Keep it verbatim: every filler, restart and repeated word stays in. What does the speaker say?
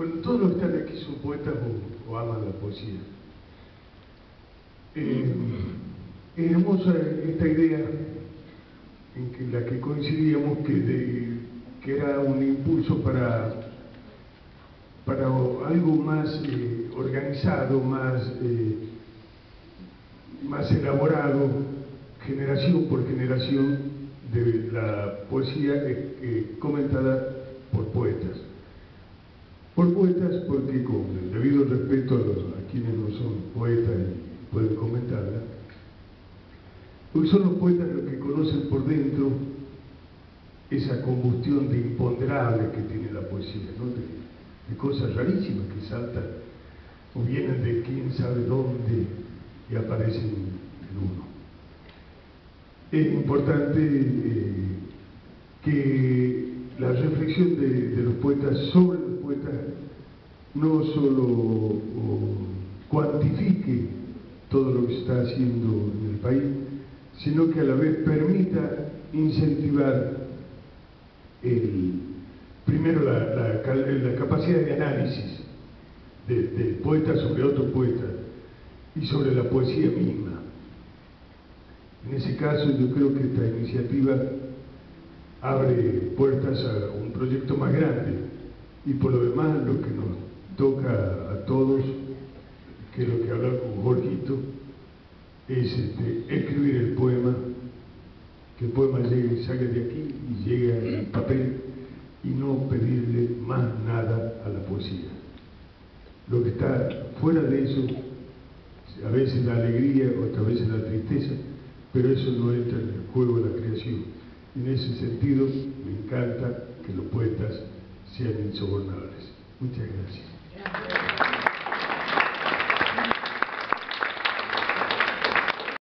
Bueno, todos los que están aquí son poetas o, o aman la poesía. Eh, es hermosa esta idea en que, la que coincidíamos, que, de, que era un impulso para, para algo más eh, organizado, más, eh, más elaborado, generación por generación, de la poesía eh, eh, comentada por poetas. Por poetas porque, con el debido respeto a, los, a quienes no son poetas y pueden comentarla, porque son los poetas los que conocen por dentro esa combustión de imponderables que tiene la poesía, ¿no? de, de cosas rarísimas que saltan o vienen de quién sabe dónde y aparecen en uno. Es importante eh, que la reflexión de, de los poetas sobre los poetas no solo o, cuantifique todo lo que se está haciendo en el país, sino que a la vez permita incentivar el, primero la, la, la capacidad de análisis del de poeta sobre otro poeta y sobre la poesía misma. En ese caso, yo creo que esta iniciativa abre puertas a un proyecto más grande, y por lo demás lo que nos toca a todos, que es lo que hablaba con Jorgito, es este, escribir el poema, que el poema llegue, salga de aquí y llegue al papel, y no pedirle más nada a la poesía. Lo que está fuera de eso, a veces la alegría, otras veces la tristeza, pero eso no entra en el juego de la creación. En ese sentido, me encanta que los poetas sean insobornables. Muchas gracias.